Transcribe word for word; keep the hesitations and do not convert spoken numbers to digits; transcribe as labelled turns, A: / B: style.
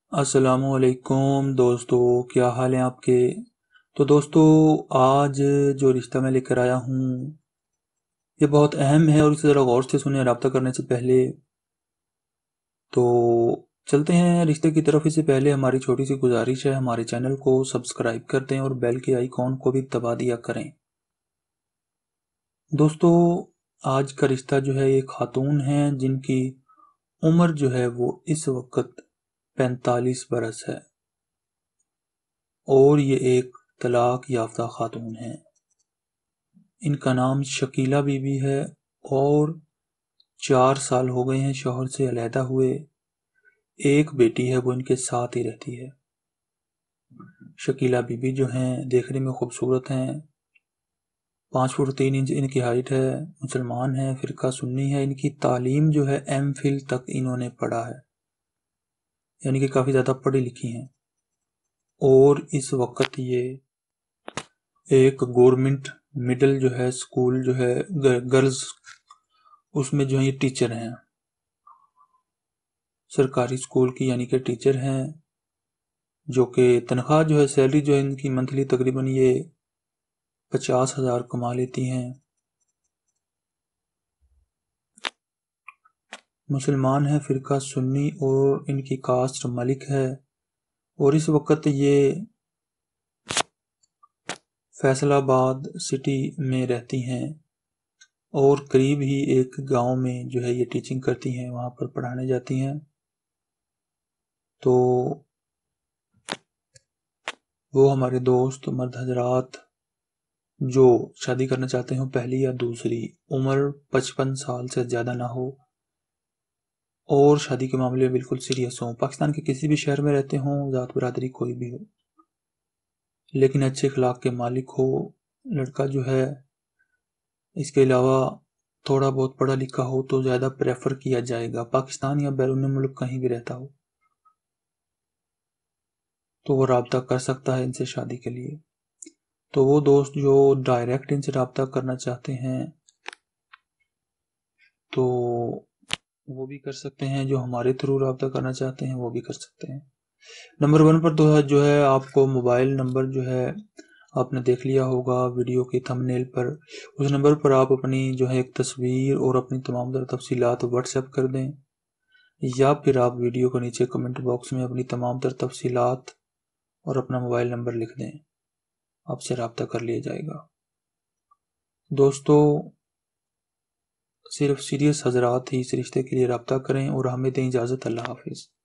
A: अस्सलामुअलैकुम दोस्तों, क्या हाल है आपके। तो दोस्तों, आज जो रिश्ता मैं लेकर आया हूँ ये बहुत अहम है और इसे ज़रा गौर से सुने। रब्ता करने से पहले तो चलते हैं रिश्ते की तरफ। इससे पहले हमारी छोटी सी गुजारिश है, हमारे चैनल को सब्सक्राइब कर दें और बेल के आइकॉन को भी दबा दिया करें। दोस्तों, आज का रिश्ता जो है ये खातून है जिनकी उम्र जो है वो इस वक्त पैंतालीस बरस है और ये एक तलाक याफ्ता खातून है। इनका नाम शकीला बीबी है और चार साल हो गए हैं शौहर से अलहदा हुए। एक बेटी है, वो इनके साथ ही रहती है। शकीला बीबी जो हैं देखने में खूबसूरत हैं। पाँच फुट तीन इंच इनकी हाइट है। मुसलमान है, फ़िरका सुन्नी है। इनकी तालीम जो है एम फिल तक इन्होंने पढ़ा है, यानी कि काफ़ी ज़्यादा पढ़ी लिखी हैं। और इस वक्त ये एक गवर्नमेंट मिडिल जो है स्कूल जो है गर्ल्स, उसमें जो है ये टीचर हैं। सरकारी स्कूल की यानी कि टीचर हैं, जो कि तनख्वाह जो है सैलरी जो है इनकी मंथली तकरीबन ये पचास हज़ार कमा लेती हैं। मुसलमान है, फ़िरका सुन्नी और इनकी कास्ट मलिक है। और इस वक्त ये फैसलाबाद सिटी में रहती हैं और करीब ही एक गांव में जो है ये टीचिंग करती हैं, वहाँ पर पढ़ाने जाती हैं। तो वो हमारे दोस्त मर्द हजरात जो शादी करना चाहते हो, पहली या दूसरी, उम्र पचपन साल से ज़्यादा ना हो और शादी के मामले में बिल्कुल सीरियस हो, पाकिस्तान के किसी भी शहर में रहते हों, ज़ात बरादरी कोई भी हो, लेकिन अच्छे अखलाक के मालिक हो लड़का जो है। इसके अलावा थोड़ा बहुत पढ़ा लिखा हो तो ज़्यादा प्रेफर किया जाएगा। पाकिस्तान या बैरून मुल्क कहीं भी रहता हो तो वो रब्ता कर सकता है इनसे शादी के लिए। तो वो दोस्त जो डायरेक्ट इनसे रब्ता करना चाहते हैं तो वो भी कर सकते हैं, जो हमारे थ्रू रब्ता करना चाहते हैं वो भी कर सकते हैं। नंबर वन पर तो है जो है आपको मोबाइल नंबर जो है आपने देख लिया होगा वीडियो के थंबनेल पर। उस नंबर पर आप अपनी जो है एक तस्वीर और अपनी तमाम तरह तफसीलात व्हाट्सएप कर दें, या फिर आप वीडियो के नीचे कमेंट बॉक्स में अपनी तमाम तरह तफसीलात और अपना मोबाइल नंबर लिख दें, आपसे रब्ता कर लिया जाएगा। दोस्तों, सिर्फ सीरियस हजरात ही इस रिश्ते के लिए रब्ता करें और हमें दें इजाज़त। अल्लाह हाफिज़।